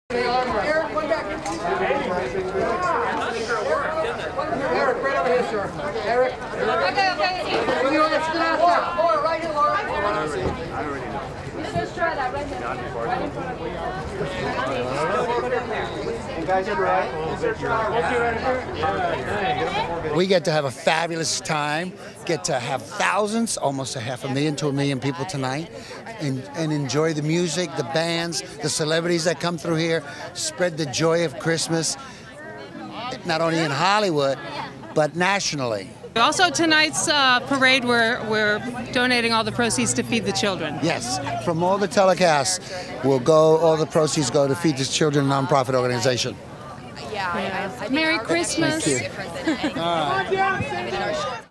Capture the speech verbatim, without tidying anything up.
Eric, one back. Eric, right over here, sir. Eric. Okay, okay. Señor Estrada. Laura, right here, Laura. I already, I already know. Mister Estrada, right there. You guys are right. We get to have a fabulous time, get to have thousands, almost a half a million to a million people tonight, and, and enjoy the music, the bands, the celebrities that come through here, spread the joy of Christmas, not only in Hollywood, but nationally. Also tonight's uh, parade, we're, we're donating all the proceeds to Feed the Children. Yes, from all the telecasts, will go, all the proceeds go to Feed the Children nonprofit organization. Yeah, I, I, I Merry Christmas. Thank you. All right.